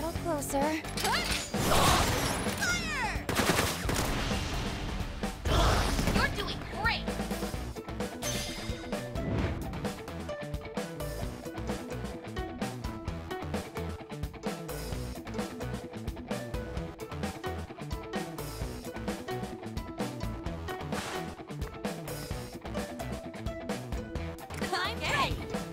little closer. Fire! You're doing great! I'm ready!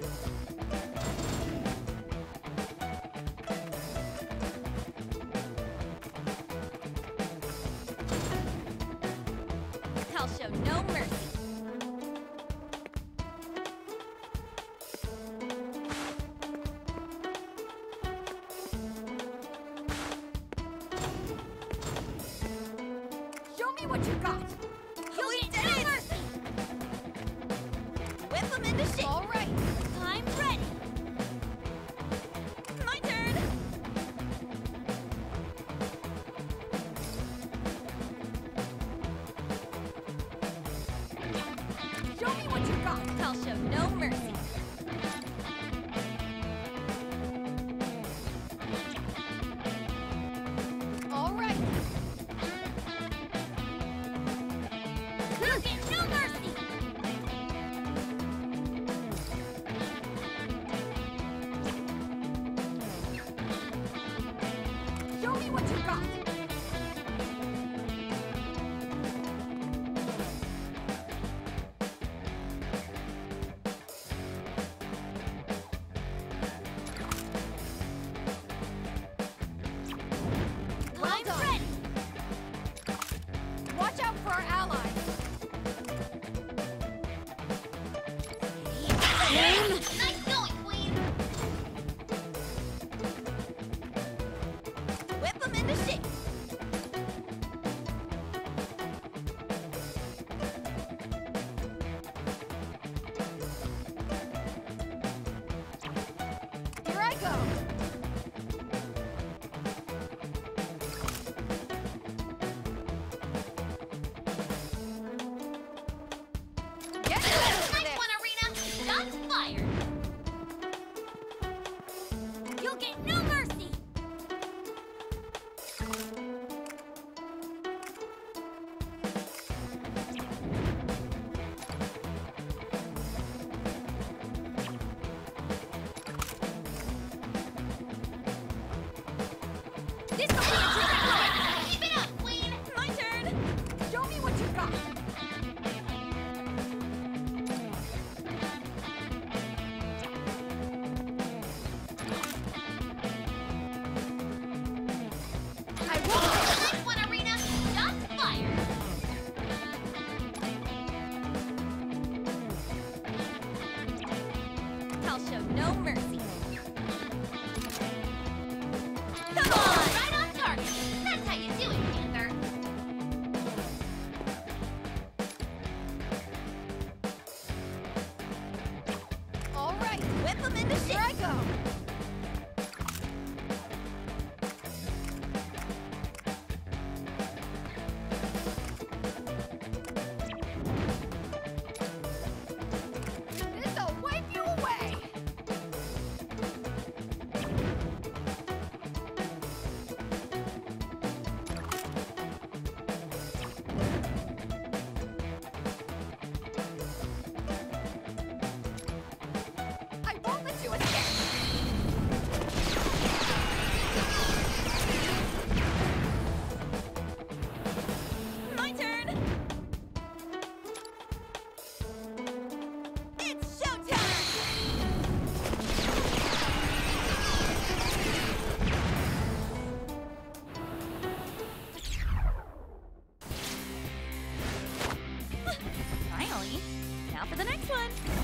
I'll show no mercy. Show me what you got. We did it! Mercy. Whip them into shape. All right, I'm ready. My turn. Show me what you got. I'll show no mercy. All right. You get no mercy. Show me what you got. I'm ready. Watch out for our allies. Nice going, Queen. Whip them into shape. Here I go. Get nice one, Arena! Shots fired! You'll get no mercy! This will be a terrific fight! Keep it up, Queen! My turn! Show me what you got! I won't. Nice one, Arena. Shots fired. I'll show no mercy. Come on, right on target. That's how you do it, Panther. All right, whip them into shape. Here I go. This'll wipe you away! I won't let you escape! My turn! It's showtime! Finally! Now for the next one!